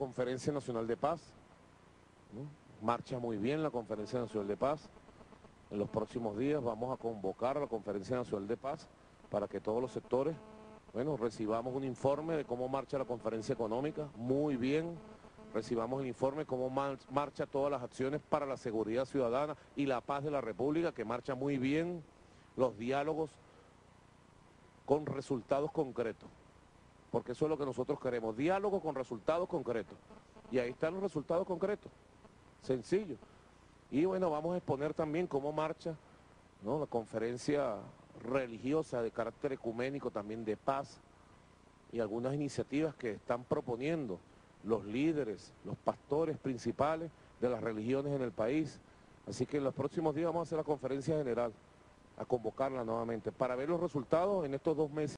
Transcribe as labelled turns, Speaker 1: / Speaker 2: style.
Speaker 1: Conferencia Nacional de Paz, ¿no? Marcha muy bien la Conferencia Nacional de Paz. En los próximos días vamos a convocar a la Conferencia Nacional de Paz para que todos los sectores, bueno, recibamos un informe de cómo marcha la conferencia económica, muy bien, recibamos el informe de cómo marcha todas las acciones para la seguridad ciudadana y la paz de la República, que marcha muy bien, los diálogos con resultados concretos, porque eso es lo que nosotros queremos, diálogo con resultados concretos, y ahí están los resultados concretos, sencillo. Y bueno, vamos a exponer también cómo marcha, ¿no?, la conferencia religiosa de carácter ecuménico, también de paz, y algunas iniciativas que están proponiendo los líderes, los pastores principales de las religiones en el país. Así que en los próximos días vamos a hacer la conferencia general, a convocarla nuevamente, para ver los resultados en estos 2 meses.